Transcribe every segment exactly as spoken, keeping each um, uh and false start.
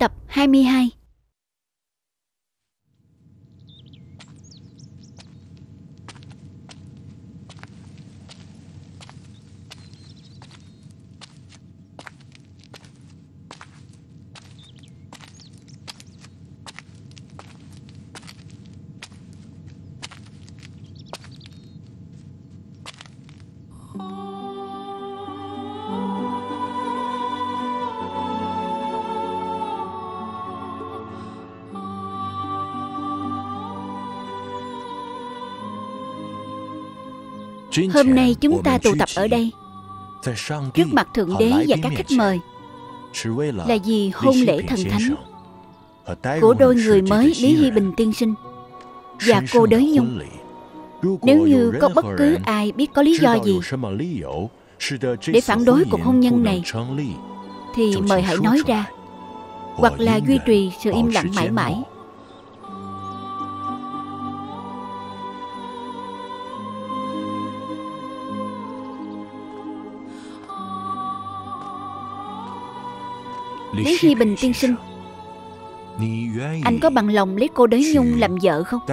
Tập hai mươi hai. Hôm nay chúng ta tụ tập ở đây trước mặt Thượng Đế và các khách mời là vì hôn lễ thần thánh của đôi người mới Lý Hy Bình tiên sinh và cô Đới Nhung. Nếu như có bất cứ ai biết có lý do gì để phản đối cuộc hôn nhân này thì mời hãy nói ra, hoặc là duy trì sự im lặng mãi mãi. Lý Hy Bình tiên sinh, anh có bằng lòng lấy cô Đới Nhung làm vợ không?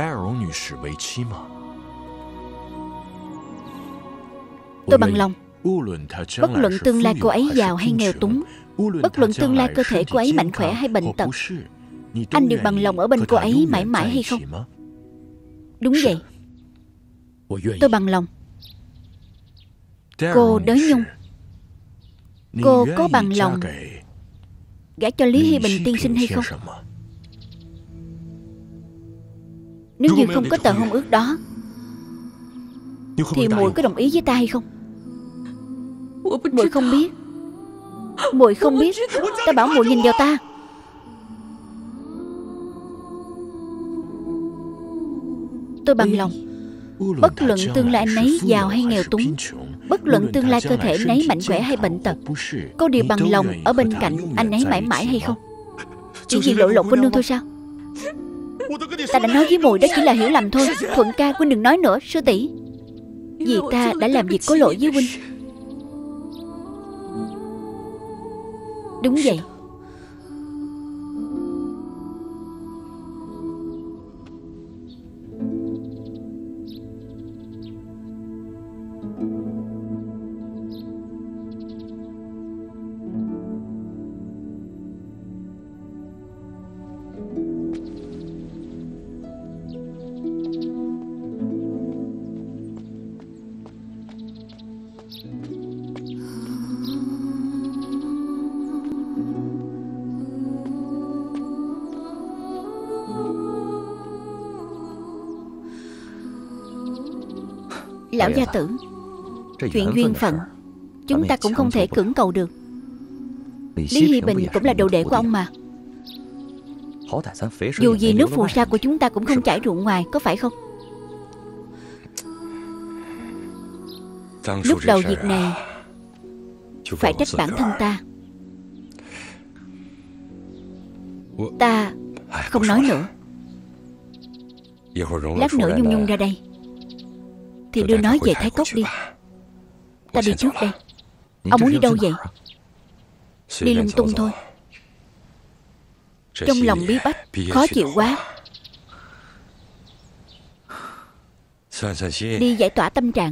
Tôi bằng lòng. Bất luận tương lai cô ấy giàu hay nghèo túng, bất luận tương lai cơ thể cô ấy mạnh khỏe hay bệnh tật, anh đều bằng lòng ở bên cô ấy mãi mãi hay không? Đúng vậy. Tôi bằng lòng. Cô Đới Nhung, cô có bằng lòng gả cho Lý Hy Bình tiên sinh hay không? Nếu như không có tờ hôn ước đó thì muội có đồng ý với ta hay không? Muội không biết. Muội không biết. Ta bảo muội nhìn vào ta. Tôi bằng lòng. Bất luận tương lai anh ấy giàu hay nghèo túng, bất luận tương lai cơ thể anh ấy mạnh khỏe hay bệnh tật, cô đều bằng lòng ở bên cạnh anh ấy mãi mãi hay không? Chỉ vì lộ lộn cô nương thôi sao? Ta đã nói với muội đó chỉ là hiểu lầm thôi. Thuận ca, huynh đừng nói nữa. Sư tỷ, vì ta đã làm việc có lỗi với huynh. Đúng vậy. Lão gia tử, chuyện duyên phận chúng ta cũng không thể cưỡng cầu được. Lý Hy Bình cũng là đồ đệ của ông mà. Dù gì nước phù sa của chúng ta cũng không chảy ruộng ngoài, có phải không? Lúc đầu việc này phải trách bản thân ta. Ta không nói nữa. Lát nữa Nhung Nhung ra đây thì đưa nó về Thái Cốc đi. Ta đi trước đây. Ông muốn đi đâu vậy? Đi lung tung thôi. Trong lòng bí bách, khó chịu quá. Đi giải tỏa tâm trạng.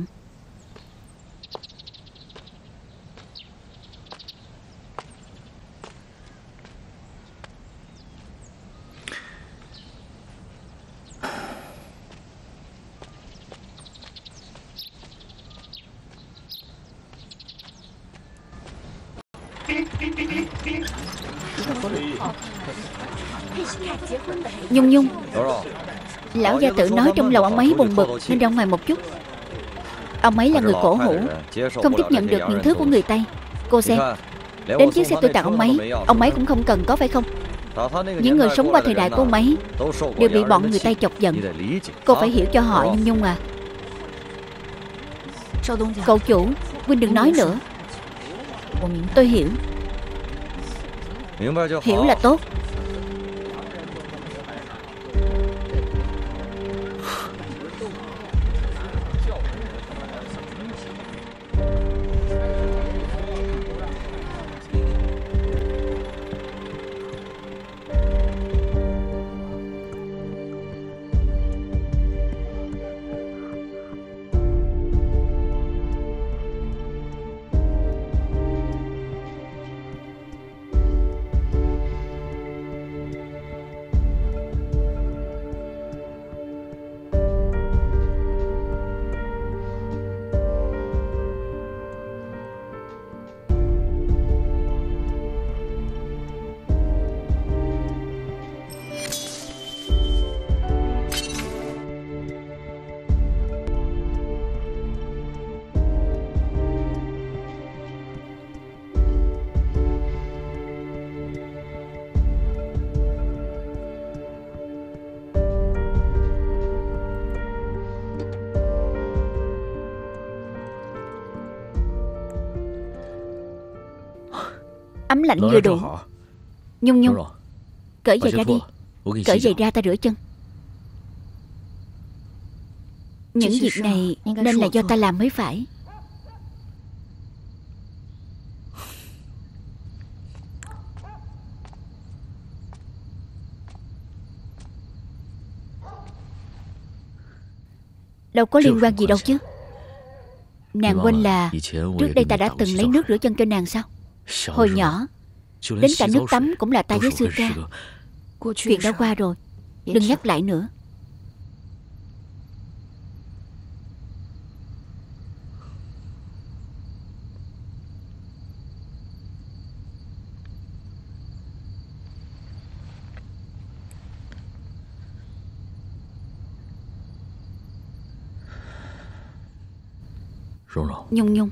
Nhung Nhung, lão gia tử nói trong lòng ông ấy buồn bực nên ra ngoài một chút. Ông ấy là người cổ hủ, không tiếp nhận được những thứ của người Tây. Cô xem, đến chiếc xe tôi tặng ông ấy, ông ấy cũng không cần có phải không? Những người sống qua thời đại của ông ấy đều bị bọn người Tây chọc giận. Cô phải hiểu cho họ, Nhung Nhung à. Cậu chủ, huynh đừng nói nữa. Tôi hiểu. Hiểu là tốt. ấm lạnh vừa đủ. Nhung Nhung, cởi giày ra đi. Cởi giày ra ta rửa chân. Những việc này nên là do ta làm mới phải. Đâu có liên quan gì đâu chứ. Nàng quên là trước đây ta đã từng lấy nước rửa chân cho nàng sao? Hồi nhỏ, đến cả nước tắm cũng là ta với sư ca. Chuyện đã qua rồi, đừng nhắc lại nữa. Nhung Nhung,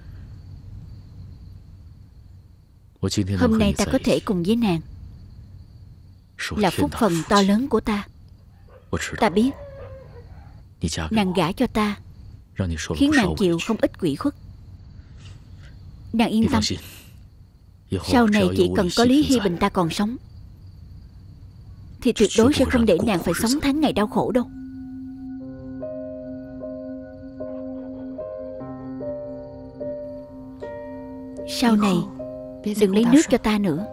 hôm nay ta có thể cùng với nàng là phúc phần to lớn của ta. Ta biết nàng gả cho ta khiến nàng chịu không ít quỷ khuất. Nàng yên tâm, sau này chỉ cần có Lý Hy Bình ta còn sống thì tuyệt đối sẽ không để nàng phải sống tháng ngày đau khổ đâu. Sau này đừng lấy nước cho ta nữa.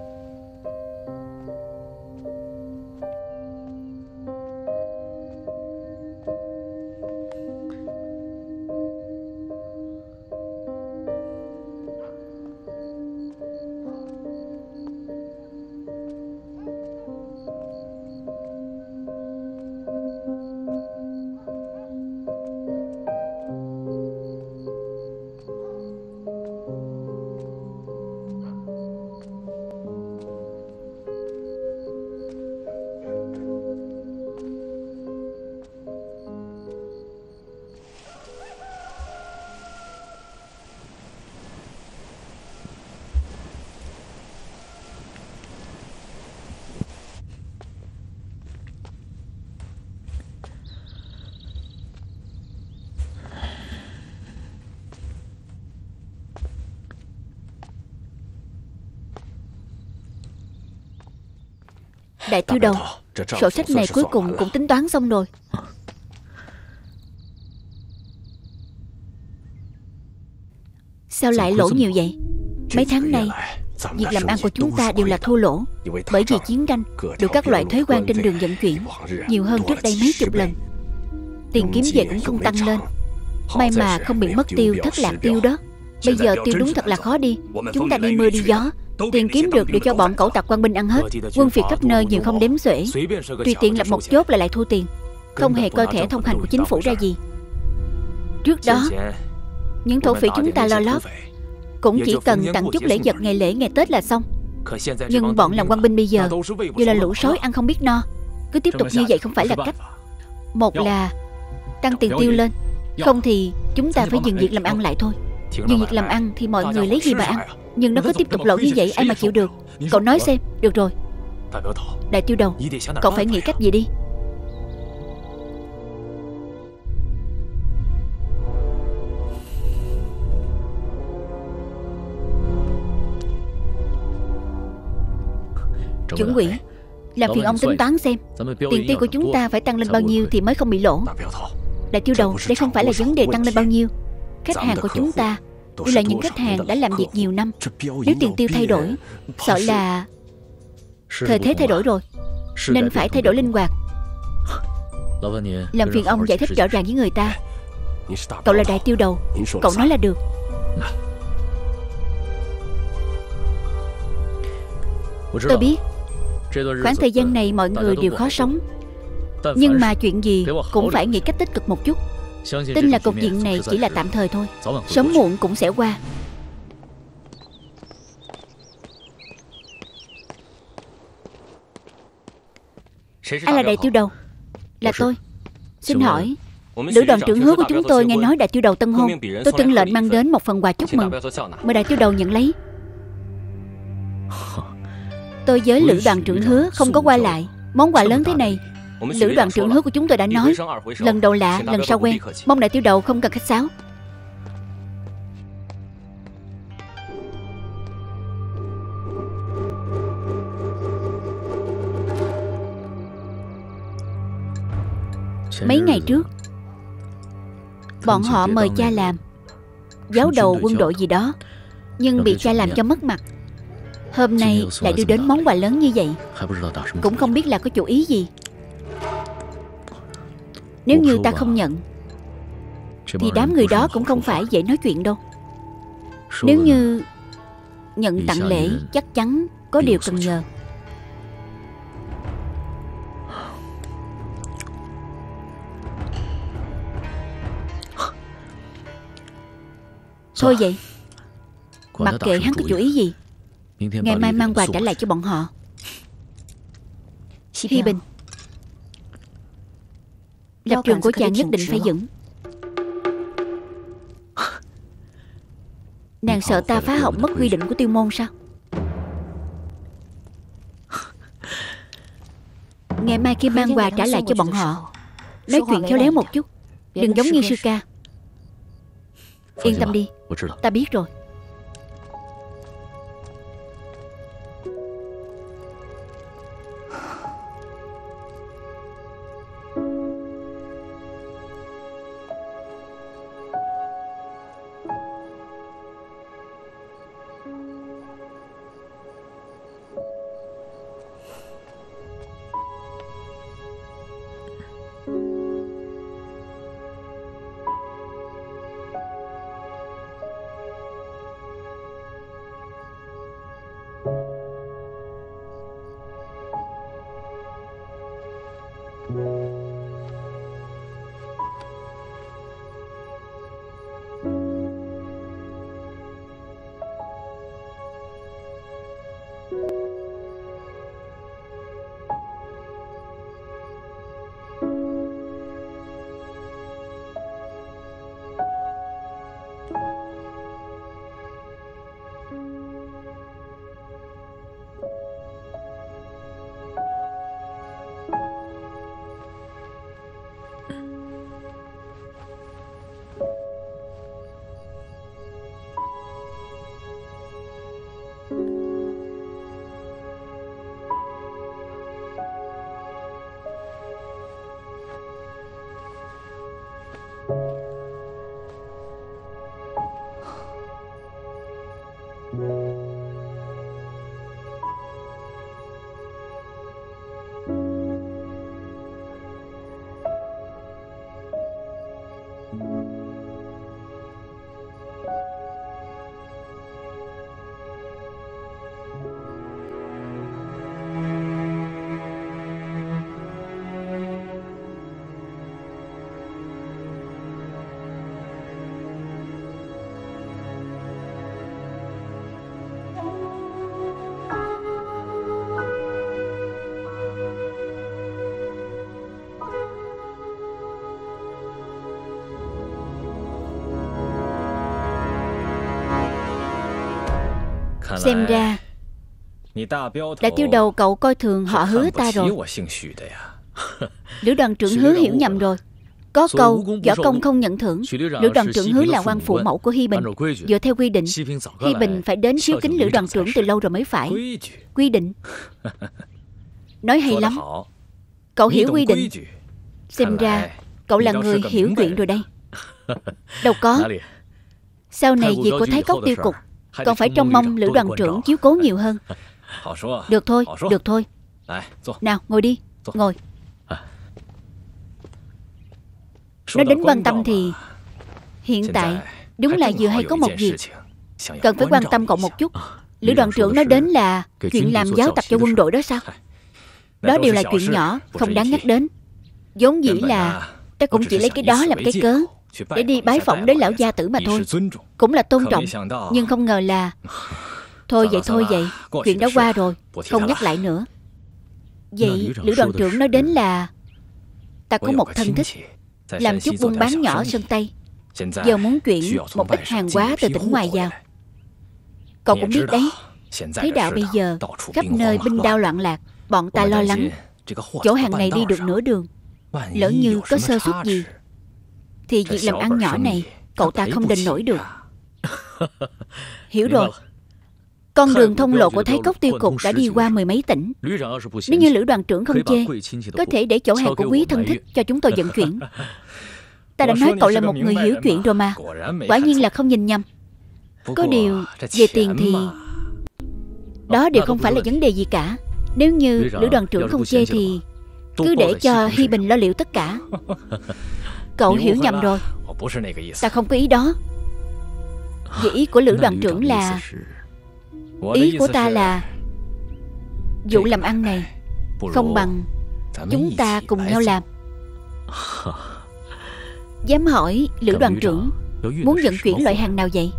Đại Tiêu Đầu, sổ sách này cuối cùng cũng tính toán xong rồi. Sao lại lỗ nhiều vậy? Mấy tháng nay việc làm ăn của chúng ta đều là thua lỗ, bởi vì chiến tranh được các loại thuế quan trên đường vận chuyển nhiều hơn trước đây mấy chục lần. Tiền kiếm về cũng không tăng lên. May mà không bị mất tiêu thất lạc tiêu đó. Bây giờ tiêu đúng thật là khó đi. Chúng ta đi mưa đi gió, tiền kiếm được đều cho bọn cẩu tặc quan binh ăn hết. Quân phiệt khắp nơi nhiều không đếm xuể, tùy tiện lập một chốt là lại thu tiền, không hề coi thẻ thông hành của chính phủ ra gì. Trước đó những thổ phỉ chúng ta lo lót cũng chỉ cần tặng chút lễ vật ngày lễ ngày Tết là xong. Nhưng bọn làm quan binh bây giờ đều là lũ sói ăn không biết no. Cứ tiếp tục như vậy không phải là cách. Một là tăng tiền tiêu lên, không thì chúng ta phải dừng việc làm ăn lại thôi. Dừng việc làm ăn thì mọi người lấy gì mà ăn. Nhưng nó cứ tiếp tục lỗ như vậy ai mà chịu được. Cậu nói xem. Được rồi, Đại Tiêu Đầu, cậu phải nghĩ cách gì đi. Chuẩn quỷ, làm phiền ông tính toán xem tiền tiêu của chúng ta phải tăng lên bao nhiêu thì mới không bị lỗ. Đại Tiêu Đầu, đây không phải là vấn đề tăng lên bao nhiêu. Khách hàng của chúng ta đều là những khách hàng đã làm việc nhiều năm. Nếu tiền tiêu thay đổi, sợ là thời thế thay đổi rồi, nên phải thay đổi linh hoạt. Làm phiền ông giải thích rõ ràng với người ta. Cậu là Đại Tiêu Đầu, cậu nói là được. Tôi biết khoảng thời gian này mọi người đều khó sống, nhưng mà chuyện gì cũng phải nghĩ cách tích cực một chút. Tin là cục diện này chỉ là tạm thời thôi, sớm muộn cũng sẽ qua. Ai là Đại Tiêu Đầu? Là tôi. Xin hỏi, lữ đoàn trưởng Hứa của chúng tôi nghe nói Đại Tiêu Đầu tân hôn, tôi tuân lệnh mang đến một phần quà chúc mừng, mời Đại Tiêu Đầu nhận lấy. Tôi với lữ đoàn trưởng Hứa không có qua lại. Món quà lớn thế này, lữ đoàn trưởng Hứa của chúng tôi đã nói lần đầu lạ, lần sau quen. Mong Đại Tiêu Đầu không cần khách sáo. Mấy ngày trước bọn họ mời cha làm giáo đầu quân đội gì đó, nhưng bị cha làm cho mất mặt. Hôm nay lại đưa đến món quà lớn như vậy, cũng không biết là có chủ ý gì. Nếu như ta không nhận thì đám người đó cũng không phải dễ nói chuyện đâu. Nếu như nhận tặng lễ, chắc chắn có điều cần nhờ. Thôi vậy, mặc kệ hắn có chủ ý gì, ngày mai mang quà trả lại cho bọn họ. Hi Bình, lập trường của chàng nhất định phải vững. Nàng sợ ta phá hỏng mất quy định của Tiêu môn sao? Ngày mai khi mang quà trả lại cho bọn họ, nói chuyện khéo léo một chút, đừng giống như sư ca. Yên tâm đi, ta biết rồi. Xem ra Đại tiêu đầu cậu coi thường họ Hứa ta rồi. Lữ đoàn trưởng Hứa hiểu nhầm rồi. Có câu võ công không nhận thưởng. Lữ đoàn trưởng Hứa là quan phụ mẫu của Hi Bình. Dựa theo quy định, Hi Bình phải đến khiếu kính lữ đoàn trưởng từ lâu rồi mới phải. Quy định. Nói hay lắm. Cậu hiểu quy định. Xem ra cậu là người hiểu chuyện rồi đây. Đâu có. Sau này việc của Thái Cốc tiêu cục còn phải trông mong lữ đoàn trưởng chiếu cố nhiều hơn. Được thôi, được thôi. Nào, ngồi đi, ngồi. Nói đến quan tâm thì hiện tại đúng là vừa hay có một việc cần phải quan tâm cậu một chút. Lữ đoàn trưởng nói đến là chuyện làm giáo tập cho quân đội đó sao? Đó đều là chuyện nhỏ, không đáng nhắc đến. Vốn dĩ là ta cũng chỉ lấy cái đó làm cái cớ để đi bái phỏng đến lão gia tử mà thôi. Cũng là tôn trọng. Nhưng không ngờ là thôi vậy thôi vậy, chuyện đã qua rồi, không nhắc lại nữa. Vậy lữ đoàn trưởng nói đến là ta có một thân thích làm chút buôn bán nhỏ sơn Tây, giờ muốn chuyển một ít hàng hóa từ tỉnh ngoài vào. Cậu cũng biết đấy, thế đạo bây giờ khắp nơi binh đao loạn lạc, bọn ta lo lắng chỗ hàng này đi được nửa đường, lỡ như có sơ suất gì thì việc làm ăn nhỏ này cậu ta không đền nổi được. Hiểu rồi. Con đường thông lộ của Thái Cốc Tiêu Cục đã đi qua mười mấy tỉnh. Nếu như Lữ đoàn trưởng không chê, có thể để chỗ hàng của quý thân thích cho chúng tôi vận chuyển. Ta đã nói cậu là một người hiểu chuyện rồi mà. Quả nhiên là không nhìn nhầm. Có điều về tiền thì đó đều không phải là vấn đề gì cả. Nếu như Lữ đoàn trưởng không chê thì cứ để cho Hi Bình lo liệu tất cả. Cậu hiểu nhầm rồi. Ta không có ý đó. Về ý của Lữ đoàn trưởng là, ý của ta là vụ làm ăn này không bằng chúng ta cùng nhau làm. Dám hỏi Lữ đoàn trưởng muốn vận chuyển loại hàng nào vậy?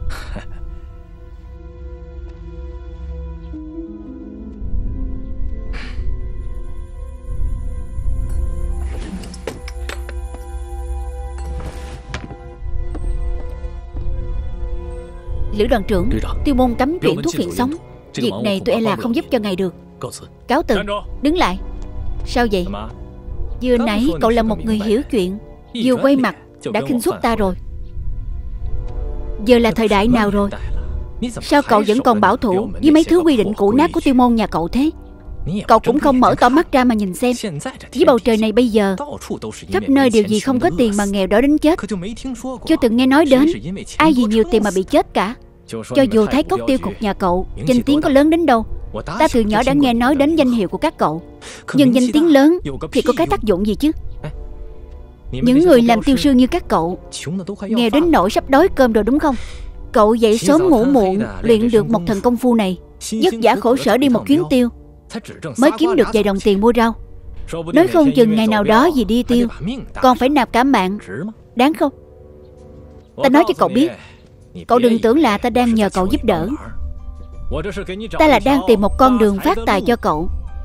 Lữ đoàn trưởng, Tiêu Môn cấm chuyển thuốc phiện sống. Việc này tôi e là không giúp cho ngài được. Cáo từ. Đứng lại. Sao vậy? Vừa nãy cậu là một người hiểu chuyện, vừa quay mặt đã khinh suất ta rồi. Giờ là thời đại nào rồi? Sao cậu vẫn còn bảo thủ với mấy thứ quy định cũ nát của Tiêu Môn nhà cậu thế? Cậu cũng không mở to mắt ra mà nhìn xem. Với bầu trời này bây giờ, khắp nơi điều gì không có tiền mà nghèo đói đến chết. Chưa từng nghe nói đến ai vì nhiều tiền mà bị chết cả. Cho dù Thái Cốc Tiêu Cục nhà cậu danh tiếng có lớn đến đâu, ta từ nhỏ đã nghe nói đến danh hiệu của các cậu. Nhưng danh tiếng lớn thì có cái tác dụng gì chứ? Những người làm tiêu sư như các cậu nghèo đến nỗi sắp đói cơm rồi đúng không? Cậu dậy sớm ngủ muộn luyện được một thần công phu này, vất vả khổ sở đi một chuyến tiêu mới kiếm được vài đồng tiền mua rau. Nói không chừng ngày nào đó vì đi tiêu còn phải nạp cả mạng. Đáng không? Ta nói cho cậu biết, cậu đừng tưởng là ta đang nhờ cậu giúp đỡ. Ta là đang tìm một con đường phát tài cho cậu.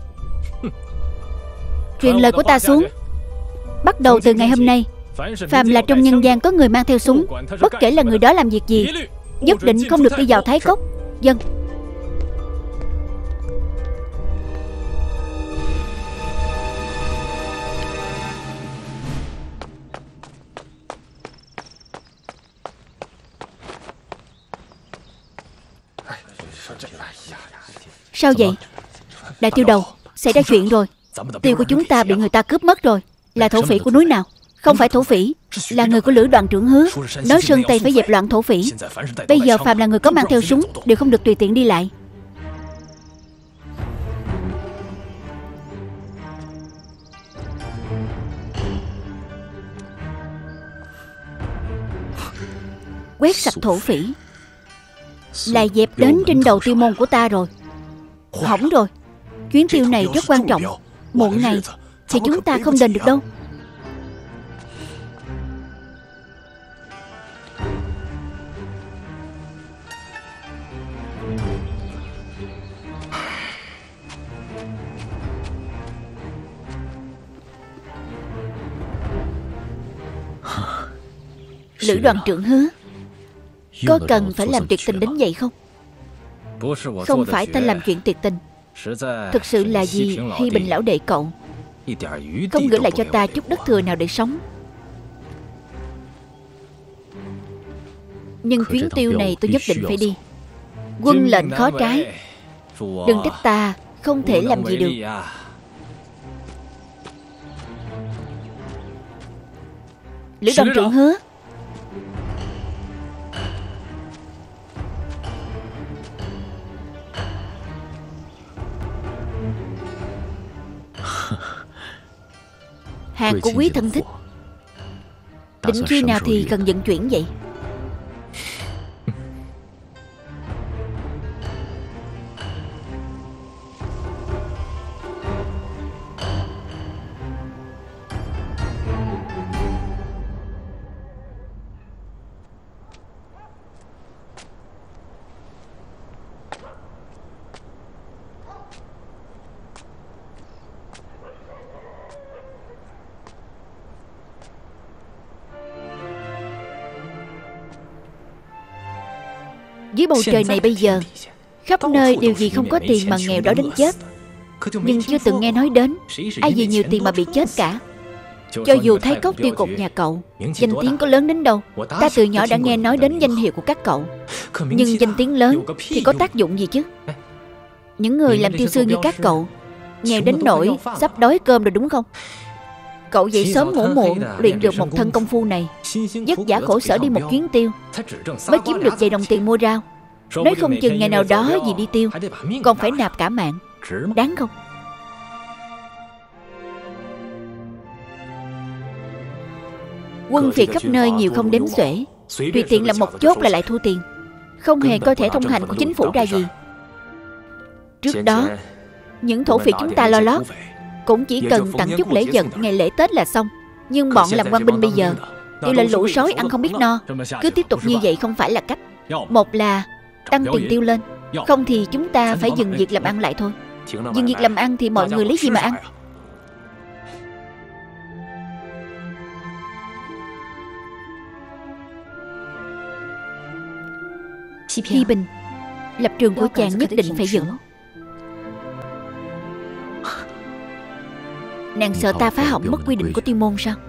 Truyền lời của ta xuống. Bắt đầu từ ngày hôm nay, phàm là trong nhân gian có người mang theo súng, bất kể là người đó làm việc gì, nhất định không được đi vào Thái Cốc. Dân. Sao vậy? Đại tiêu đầu, xảy ra chuyện rồi. Tiêu của chúng ta bị người ta cướp mất rồi. Là thổ phỉ của núi nào? Không phải thổ phỉ, là người của Lữ đoàn trưởng Hứa. Nói Sơn Tây phải dẹp loạn thổ phỉ. Bây giờ phàm là người có mang theo súng đều không được tùy tiện đi lại. Quét sạch thổ phỉ là dẹp đến trên đầu Tiêu Môn của ta rồi. Hỏng rồi. Chuyến tiêu này rất quan trọng. Muộn ngày thì chúng ta không đền được đâu. Lữ đoàn trưởng Hứa, có cần phải làm tuyệt tình đến vậy không? Không phải ta làm chuyện tuyệt tình, thực sự là vì Hi Bình lão đệ cậu không gửi lại cho ta chút đất thừa nào để sống. Nhưng chuyến tiêu này tôi nhất định phải đi. Quân lệnh khó trái, đừng trách ta không thể làm gì được. Lữ đoàn trưởng Hứa, hàng của quý thân thích định khi nào thì cần vận chuyển vậy? Dưới bầu trời này bây giờ, khắp nơi đều vì không có tiền mà nghèo đói đến chết. Nhưng chưa từng nghe nói đến ai vì nhiều tiền mà bị chết cả. Cho dù Thái Cốc Tiêu Cục nhà cậu danh tiếng có lớn đến đâu, ta từ nhỏ đã nghe nói đến danh hiệu của các cậu. Nhưng danh tiếng lớn thì có tác dụng gì chứ? Những người làm tiêu sư như các cậu nghèo đến nỗi sắp đói cơm rồi đúng không? Cậu dậy sớm ngủ muộn luyện được một thân công phu này, vất vả khổ sở đi một chuyến tiêu mới kiếm được vài đồng tiền mua rau. Nói không chừng ngày nào đó vì đi tiêu còn phải nạp cả mạng. Đáng không? Quân phiệt khắp nơi nhiều không đếm xuể, tùy tiện là một chốt là lại thu tiền, không hề coi thẻ thông hành của chính phủ ra gì. Trước đó những thổ phỉ chúng ta lo lót cũng chỉ cần tặng chút lễ vật ngày lễ Tết là xong. Nhưng bọn làm quan binh bây giờ đều là lũ sói ăn không biết no. Cứ tiếp tục như vậy không phải là cách. Một là tăng tiền tiêu lên, không thì chúng ta phải dừng việc làm ăn lại thôi. Dừng việc làm ăn thì mọi người lấy gì mà ăn? Hi Bình, lập trường của chàng nhất định phải vững. Nàng sợ ta phá hỏng mất quy định của Tiêu môn sao?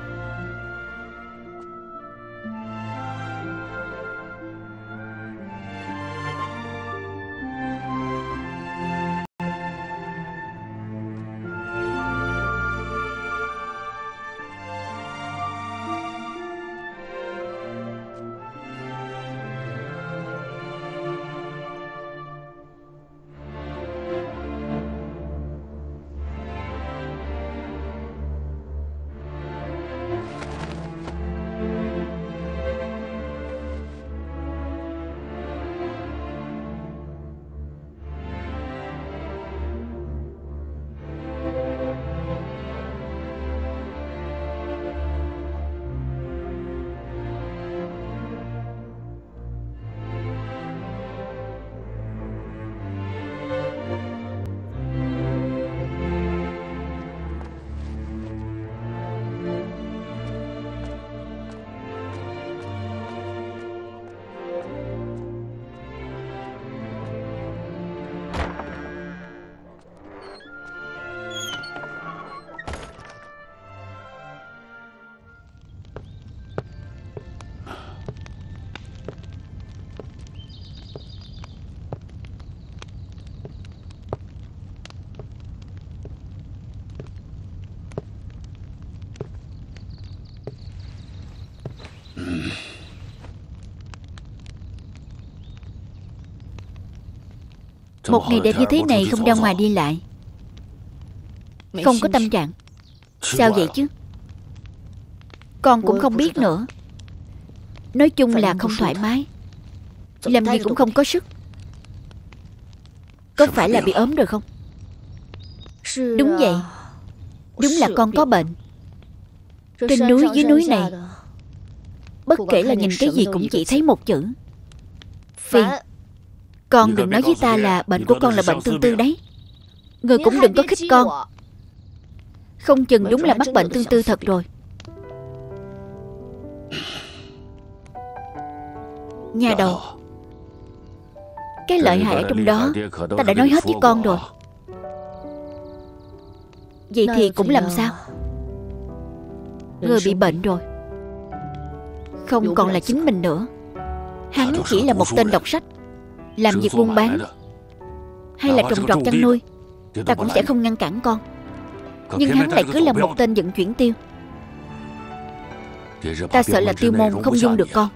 Một ngày đẹp như thế này không ra ngoài đi lại, không có tâm trạng. Sao vậy chứ? Con cũng không biết nữa. Nói chung là không thoải mái, làm gì cũng không có sức. Có phải là bị ốm rồi không? Đúng vậy, đúng là con có bệnh. Trên núi dưới núi này, bất kể là nhìn cái gì cũng chỉ thấy một chữ phiền. Con đừng nói với ta là bệnh của con là bệnh tương tư đấy. Người cũng đừng có khích con. Không chừng đúng là mắc bệnh tương tư thật rồi. Nhà đầu, cái lợi hại ở trong đó ta đã nói hết với con rồi. Vậy thì cũng làm sao? Người bị bệnh rồi, không còn là chính mình nữa. Hắn chỉ là một tên đọc sách, làm việc buôn bán hay là trồng trọt chăn nuôi, ta cũng sẽ không ngăn cản con. Nhưng hắn lại cứ là một tên vận chuyển tiêu. Ta sợ là Tiêu môn không dung được con.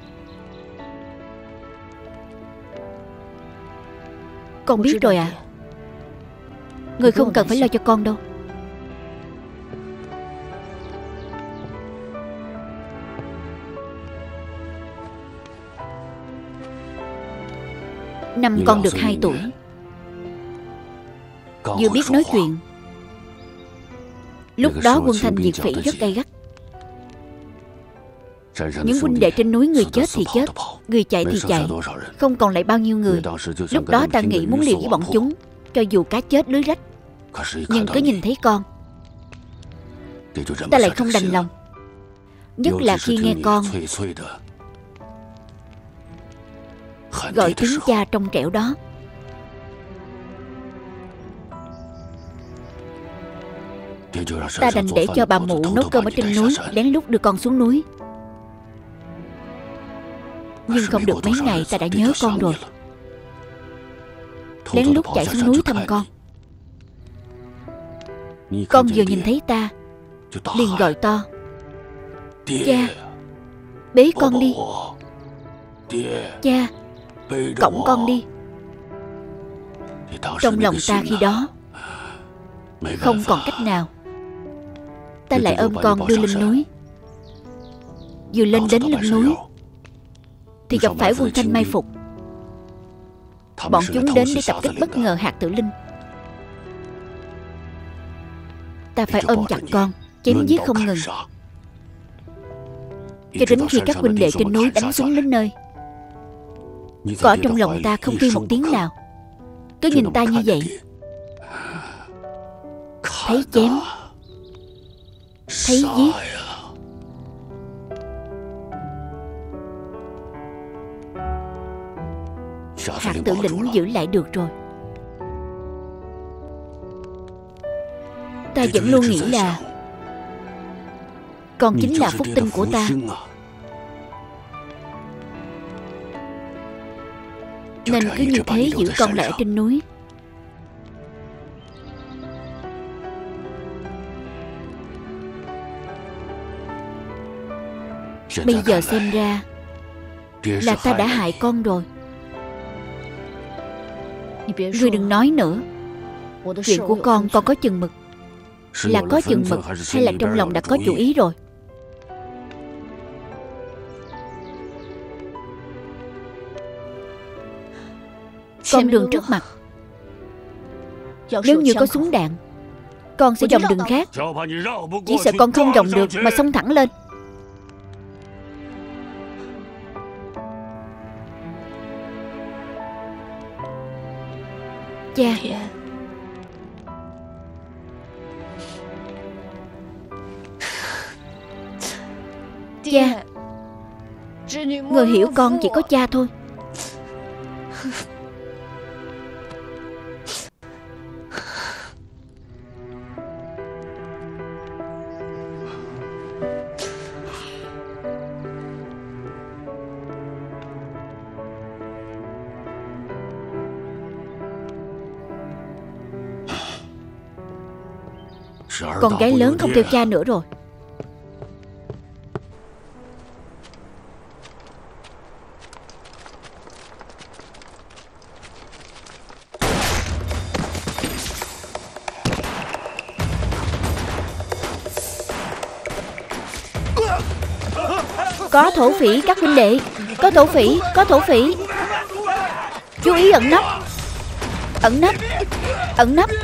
Con biết rồi à. Người không cần phải lo cho con đâu. Năm con được hai tuổi, vừa biết nói chuyện. Lúc đó quân Thanh diệt phỉ rất gay gắt. Những huynh đệ trên núi người chết thì chết, người chạy thì chạy, không còn lại bao nhiêu người. Lúc đó ta nghĩ muốn liều với bọn chúng, cho dù cá chết lưới rách. Nhưng cứ nhìn thấy con, ta lại không đành lòng. Nhất là khi nghe con gọi tiếng cha trong trẻo đó. Ta đành để cho bà mụ nấu cơm ở trên núi, lén lút đưa con xuống núi. Nhưng không được mấy ngày ta đã nhớ con rồi, lén lút chạy xuống núi thăm con. Con vừa nhìn thấy ta liền gọi to: cha, bế con đi. Cha, cõng con đi. Trong lòng ta khi đó không còn cách nào, ta lại ôm con đưa lên núi. Vừa lên đến lưng núi thì gặp phải quân Thanh mai phục. Bọn chúng đến để tập kích bất ngờ hạt Tử Linh. Ta phải ôm chặt con, chém giết không ngừng, cho đến khi các huynh đệ trên núi đánh xuống đến nơi. Cỏ trong lòng ta không kêu một tiếng nào, cứ nhìn ta như vậy. Thấy chém, thấy giết. Hạt Tử Lĩnh giữ lại được rồi. Ta vẫn luôn nghĩ là con chính là phúc tinh của ta, nên cứ như thế giữ con lại ở trên núi. Bây giờ xem ra là ta đã hại con rồi. Ngươi đừng nói nữa. Chuyện của con con có chừng mực. Là có chừng mực hay là trong lòng đã có chủ ý rồi? Con đường trước mặt, nếu như có súng đạn, con sẽ dòng đường khác. Chỉ sợ con không dòng được mà xông thẳng lên. Cha, cha, người hiểu con chỉ có cha thôi. Con gái lớn không theo cha nữa rồi. Có thổ phỉ các huynh đệ. Có thổ phỉ, có thổ phỉ. Chú ý ẩn nấp. Ẩn nấp, ẩn nấp.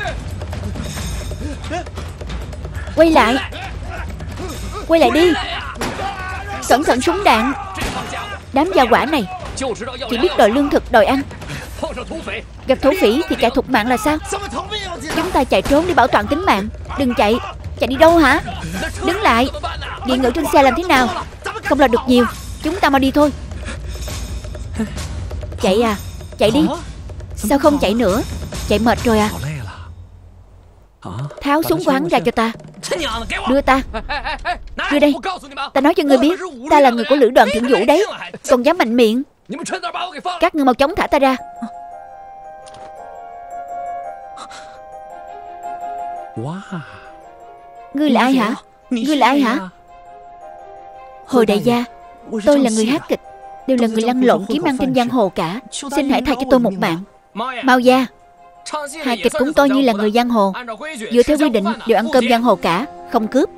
Quay lại, quay lại đi. Cẩn thận súng đạn. Đám gia hỏa này chỉ biết đòi lương thực, đòi ăn. Gặp thổ phỉ thì chạy thục mạng là sao? Chúng ta chạy trốn để bảo toàn tính mạng. Đừng chạy. Chạy đi đâu hả? Đứng lại. Điện ngữ trên xe làm thế nào? Không là được nhiều. Chúng ta mau đi thôi. Chạy à? Chạy đi. Sao không chạy nữa? Chạy mệt rồi à? Tháo súng của hắn ra cho ta. Đưa ta. Đưa đây. Ta nói cho ngươi biết, ta là người của lữ đoàn thượng vũ đấy. Còn dám mạnh miệng. Các ngươi mau chóng thả ta ra. Ngươi là ai hả? Ngươi là ai hả? Hồi đại gia, tôi là người hát kịch, đều là người lăn lộn kiếm ăn trên giang hồ cả. Xin hãy tha cho tôi một mạng. Mao gia, hài kịch cũng coi như là người giang hồ. Dựa theo quy định đều ăn cơm giang hồ cả, không cướp.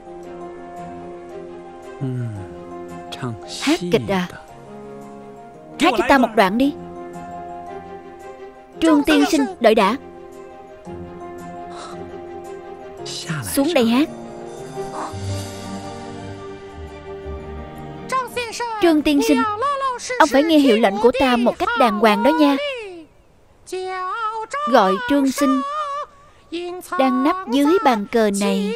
Hát kịch à? Hát cho ta một đoạn đi. Trương tiên sinh, đợi đã. Xuống đây hát. Trương tiên sinh, ông phải nghe hiệu lệnh của ta một cách đàng hoàng đó nha. Gọi Trương sinh đang nấp dưới bàn cờ này.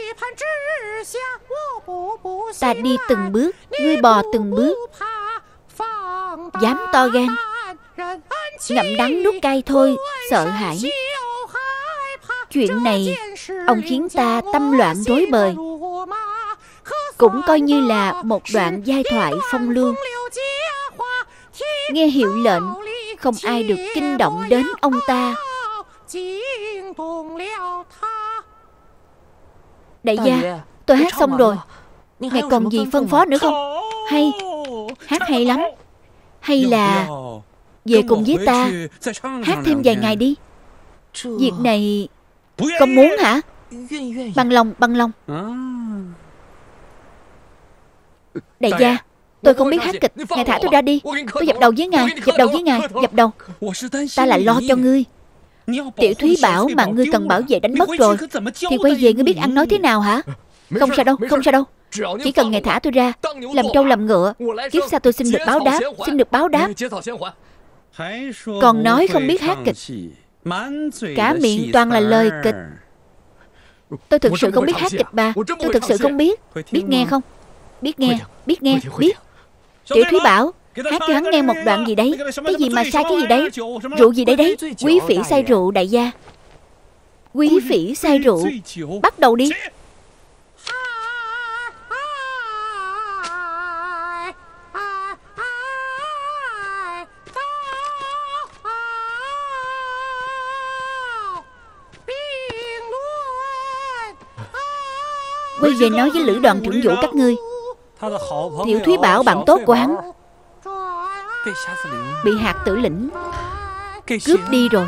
Ta đi từng bước, ngươi bò từng bước. Dám to gan, ngậm đắng nuốt cay thôi, sợ hãi. Chuyện này ông khiến ta tâm loạn rối bời, cũng coi như là một đoạn giai thoại phong lưu. Nghe hiệu lệnh, không ai được kinh động đến ông ta. Đại gia, tôi hát xong rồi. Ngài còn gì phân phó nữa không? Hay, hát hay lắm. Hay là về cùng với ta hát thêm vài ngày đi. Việc này con muốn hả? Bằng lòng, bằng lòng. Đại gia, tôi không biết hát kịch, ngài thả tôi ra đi. Tôi dập đầu với ngài, dập đầu với ngài, dập đầu. Ta là lo cho ngươi. Tiểu Thúy Bảo mà ngươi cần bảo vệ đánh mất rồi, thì quay về ngươi biết ăn nói thế nào hả? Không sao đâu, không sao đâu. Chỉ cần ngài thả tôi ra, làm trâu làm ngựa, kiếp sau tôi xin được báo đáp, xin được báo đáp. Còn nói không biết hát kịch, cả miệng toàn là lời kịch. Tôi thực sự không biết hát kịch bà. Tôi thực sự không biết. Biết nghe không? Biết nghe, biết nghe, biết. Tiểu Thúy Bảo, hát cho hắn nghe một đoạn gì đấy. Cái gì mà sai cái gì đấy? Rượu gì đấy đấy? Quý phỉ say rượu đại gia. Quý phỉ say rượu. Bắt đầu đi. Quay về nói với Lữ Đoàn trưởng Vũ các ngươi, Tiểu Thúy Bảo bạn tốt của hắn bị Hạt Tử Lĩnh cướp đi rồi.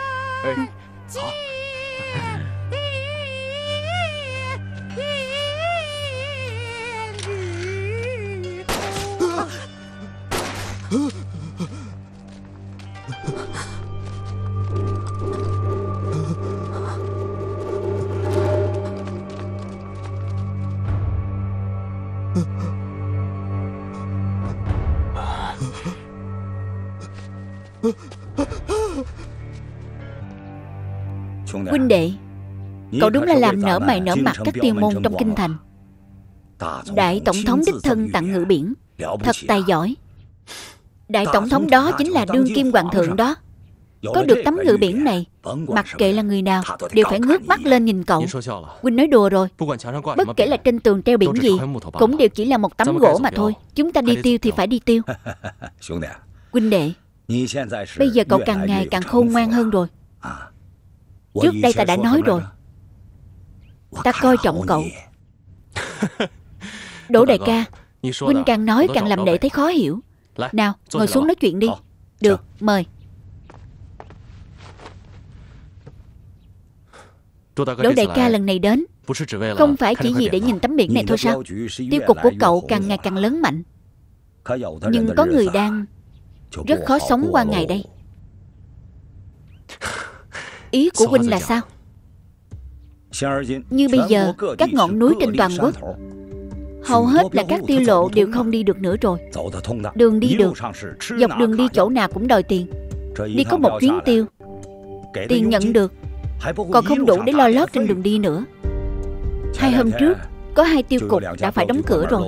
Huynh đệ, cậu đúng là làm nở mày nở mặt các tiên môn trong kinh thành. Đại tổng thống đích thân tặng ngự biển, thật tài giỏi. Đại tổng thống đó chính là đương kim hoàng thượng đó. Có được tấm ngự biển này, mặc kệ là người nào đều phải ngước mắt lên nhìn cậu. Huynh nói đùa rồi. Bất kể là trên tường treo biển gì, cũng đều chỉ là một tấm gỗ mà thôi. Chúng ta đi tiêu thì phải đi tiêu. Huynh đệ, bây giờ cậu càng ngày càng khôn ngoan hơn rồi. Trước đây ta đã nói rồi, ta coi trọng cậu. Đỗ đại ca, huynh càng nói càng làm đệ thấy khó hiểu. Nào, ngồi xuống nói chuyện đi. Được, mời. Đỗ đại ca lần này đến không phải chỉ vì để nhìn tấm biển này thôi sao? Tiêu cục của cậu càng ngày càng lớn mạnh, nhưng có người đang rất khó sống qua ngày đây. Ý của huynh là sao? Như bây giờ, các ngọn núi trên toàn quốc hầu hết là các tiêu lộ đều không đi được nữa rồi. Đường đi được, dọc đường đi chỗ nào cũng đòi tiền. Đi có một chuyến tiêu, tiền nhận được còn không đủ để lo lót trên đường đi nữa. Hai hôm trước, có hai tiêu cục đã phải đóng cửa rồi.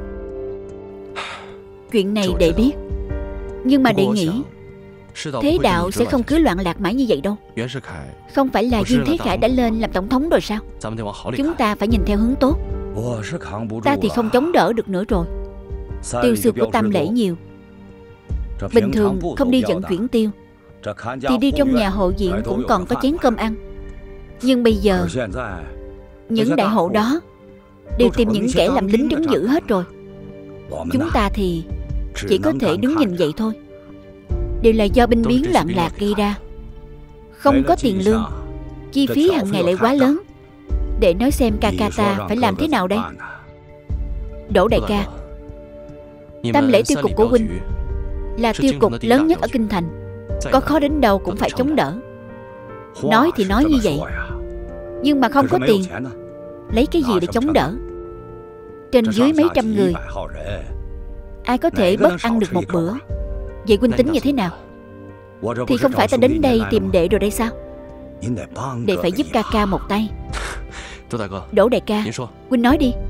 Chuyện này đệ biết, nhưng mà đệ nghĩ thế đạo sẽ không cứ loạn lạc mãi như vậy đâu. Không phải là Viên Thế Khải đã lên làm tổng thống rồi sao? Chúng ta phải nhìn theo hướng tốt. Ta thì không chống đỡ được nữa rồi. Tiêu sư của Tam Lễ nhiều, bình thường không đi vận chuyển tiêu thì đi trong nhà hộ viện cũng còn có chén cơm ăn. Nhưng bây giờ những đại hộ đó đều tìm những kẻ làm lính đứng giữ hết rồi. Chúng ta thì chỉ có thể đứng nhìn vậy thôi. Đều là do binh biến loạn lạc gây ra. Không có tiền lương, chi phí hàng ngày lại quá lớn. Để nói xem ca ca ta phải làm thế nào đây? Đỗ đại ca, Tam Lễ tiêu cục của huynh là tiêu cục lớn nhất ở kinh thành, có khó đến đâu cũng phải chống đỡ. Nói thì nói như vậy, nhưng mà không có tiền, lấy cái gì để chống đỡ? Trên dưới mấy trăm người, ai có thể bớt ăn được một bữa? Vậy huynh tính như thế nào? Thì không phải ta đến đây tìm đệ rồi đây sao? Đệ phải giúp ca ca một tay. Đỗ đại ca, huynh nói đi.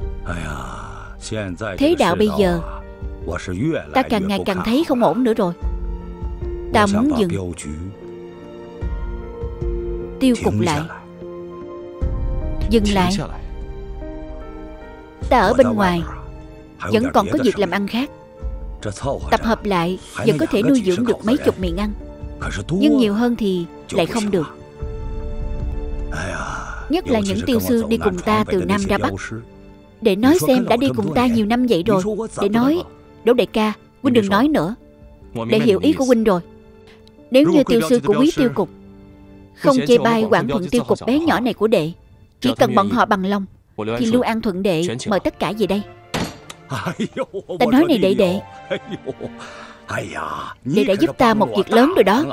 Thế đạo bây giờ, ta càng ngày càng thấy không ổn nữa rồi. Ta muốn dừng tiêu cục lại. Dừng lại. Ta ở bên ngoài vẫn còn có việc làm ăn khác. Tập hợp lại vẫn có thể nuôi dưỡng được mấy chục miệng ăn, nhưng nhiều hơn thì lại không được. Nhất là những tiêu sư đi cùng ta từ Nam ra Bắc. Để nói xem đã đi cùng ta nhiều năm vậy rồi. Để nói, Đỗ đại ca, huynh đừng nói nữa. Để hiểu ý của huynh rồi. Nếu như tiêu sư của Quý Tiêu Cục không chê bai Quảng Thuận Tiêu Cục bé nhỏ này của đệ, chỉ cần bọn họ bằng lòng, thì Lưu An Thuận đệ mời tất cả về đây. Ta nói này đệ đệ, đệ đã giúp ta một việc lớn rồi đó.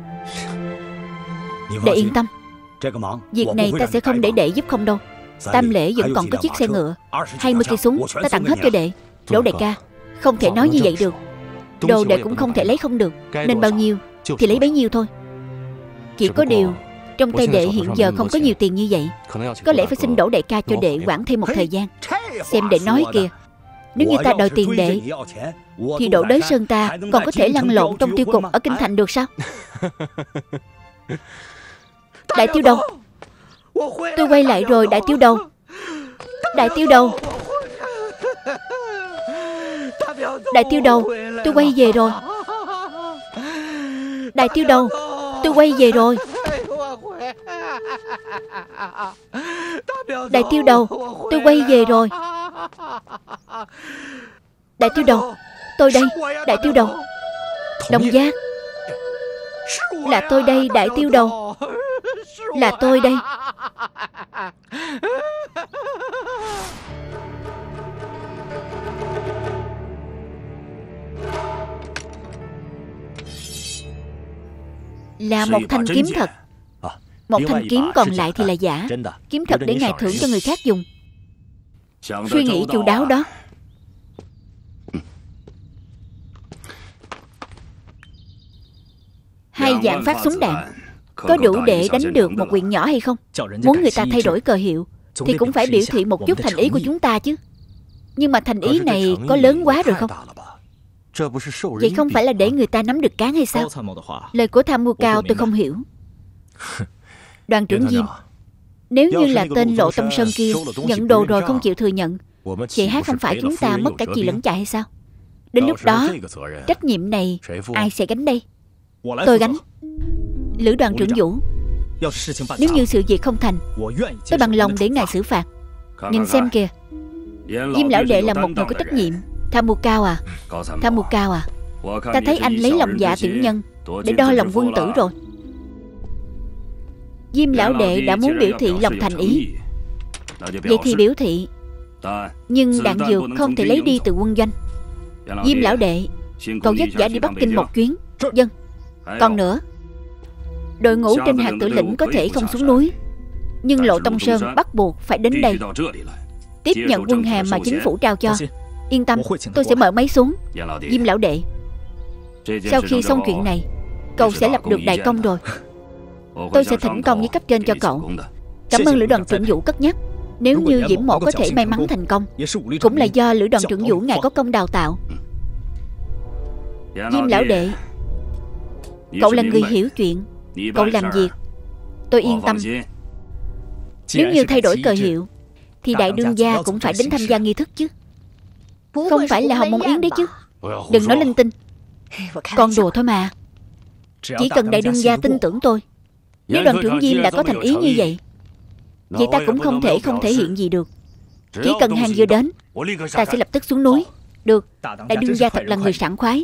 Đệ yên tâm, việc này ta sẽ không để đệ giúp không đâu. Tam Lễ vẫn còn có chiếc xe ngựa, hai mươi cây súng, ta tặng hết cho đệ. Đỗ đại ca, không thể nói như vậy được. Đồ đệ cũng không thể lấy không được, nên bao nhiêu thì lấy bấy nhiêu thôi. Chỉ có điều trong tay đệ hiện giờ không có nhiều tiền như vậy. Có lẽ phải xin Đỗ đại ca cho đệ quản thêm một thời gian. Xem đệ nói kìa, nếu như ta đòi tiền đệ, thì Đỗ Đới Sơn ta còn có thể lăn lộn trong tiêu cục ở Kinh Thành được sao? Đại Tiêu Đầu, tôi quay lại rồi. Đại Tiêu Đầu, Đại Tiêu Đầu, Đại Tiêu Đầu, tôi quay về rồi. Đại Tiêu Đầu, tôi quay về rồi. Đại Tiêu Đầu, tôi quay về rồi. Đại Tiêu Đầu, tôi đây. Đại Tiêu Đầu, Đồng Giác, là tôi đây. Đại Tiêu Đầu, là tôi đây. Là một thanh kiếm thật. Một thanh kiếm còn lại thì là giả. Kiếm thật để ngài thưởng cho người khác dùng. Suy nghĩ chu đáo đó. Hai dạng phát súng đạn có đủ để đánh được một huyện nhỏ hay không? Muốn người ta thay đổi cờ hiệu thì cũng phải biểu thị một chút thành ý của chúng ta chứ. Nhưng mà thành ý này có lớn quá rồi không? Vậy không phải là để người ta nắm được cán hay sao? Lời của tham mưu cao tôi không hiểu. Đoàn trưởng Diêm, nếu như là tên Lộ Tâm Sơn kia nhận đồ rồi không chịu thừa nhận, chị hát không phải chúng ta mất cả chì lẫn chạy hay sao? Đến lúc đó trách nhiệm này ai sẽ gánh đây? Tôi gánh. Lữ đoàn trưởng Vũ, nếu như sự việc không thành, tôi bằng lòng để ngài xử phạt. Nhìn xem kìa, Diêm lão đệ là một người có trách nhiệm. Tham mưu cao à, tham mưu cao à, ta thấy anh lấy lòng dạ tiểu nhân để đo lòng quân tử rồi. Diêm lão đệ đã muốn biểu thị lòng thành ý, vậy thì biểu thị. Nhưng đạn dược không thể lấy đi từ quân doanh. Diêm lão đệ, cậu vất vả đi Bắc Kinh một chuyến. Vâng. Còn nữa, đội ngũ trên hạt Tử Lĩnh có thể không xuống núi, nhưng Lộ Tông Sơn bắt buộc phải đến đây tiếp nhận quân hàm mà chính phủ trao cho. Yên tâm, tôi sẽ mở máy xuống. Diêm lão đệ, sau khi xong chuyện này, cậu sẽ lập được đại công rồi. Tôi sẽ thỉnh công với cấp trên cho cậu. Cảm ơn Lữ đoàn trưởng Vũ cất nhắc. Nếu như Diễm Mộ có thể may mắn thành công, cũng là do Lữ đoàn trưởng Vũ ngài có công đào tạo. Diêm lão đệ, cậu là người hiểu chuyện, cậu làm việc tôi yên tâm. Nếu như thay đổi cờ hiệu, thì đại đương gia cũng phải đến tham gia nghi thức chứ. Không phải là Hồng Môn Yến đấy chứ. Đừng nói linh tinh. Con đùa thôi mà. Chỉ cần đại đương gia tin tưởng tôi. Nếu đoàn trưởng Diêm đã có thành ý như vậy, vậy ta cũng không thể không thể hiện gì được. Chỉ cần hàng vừa đến, ta sẽ lập tức xuống núi. Được, đại đương gia thật là người sảng khoái.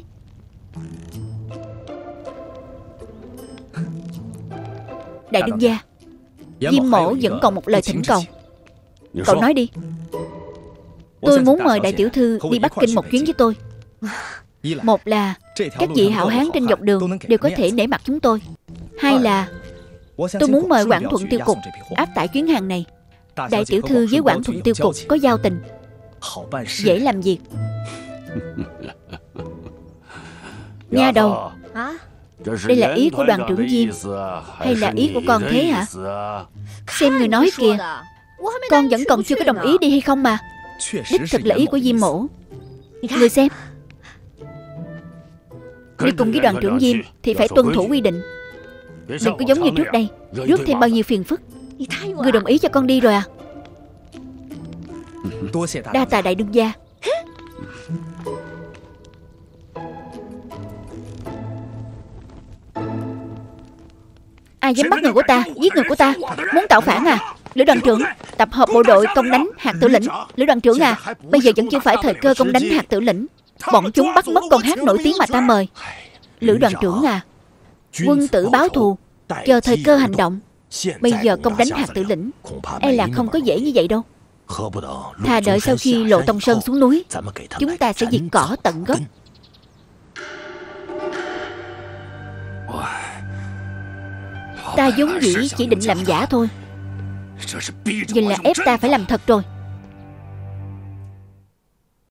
Đại đương gia, Diêm Mổ vẫn còn một lời thỉnh cầu. Cậu nói đi. Tôi muốn mời đại tiểu thư đi Bắc Kinh một chuyến với tôi. Một là các vị hảo hán trên dọc đường đều có thể nể mặt chúng tôi. Hai là tôi muốn mời Quảng Thuận Tiêu Cục áp tải chuyến hàng này. Đại tiểu thư với Quảng Thuận Tiêu Cục có giao tình, dễ làm việc. Nha đầu, đây là ý của đoàn trưởng Diêm hay là ý của con thế hả? Xem người nói kìa, con vẫn còn chưa có đồng ý đi hay không mà. Đích thực là ý của Diêm Mổ. Người xem, đi cùng với đoàn trưởng Diêm thì phải tuân thủ quy định. Đừng có giống như trước đây rước thêm bao nhiêu phiền phức. Người đồng ý cho con đi rồi à? Đa tạ đại đương gia. Ai dám bắt người của ta, giết người của ta, muốn tạo phản à? Lữ đoàn trưởng, tập hợp bộ đội công đánh hạt tử lĩnh. Lữ đoàn trưởng à, bây giờ vẫn chưa phải thời cơ công đánh hạt tử lĩnh. Bọn chúng bắt mất con hát nổi tiếng mà ta mời. Lữ đoàn trưởng à, quân tử báo thù, chờ thời cơ hành động. Bây giờ công đánh hạt tử lĩnh e là không có dễ như vậy đâu. Thà đợi sau khi Lộ Tông Sơn xuống núi, chúng ta sẽ diệt cỏ tận gốc. Ta vốn dĩ chỉ định làm giả thôi, vậy là ép ta phải làm thật rồi.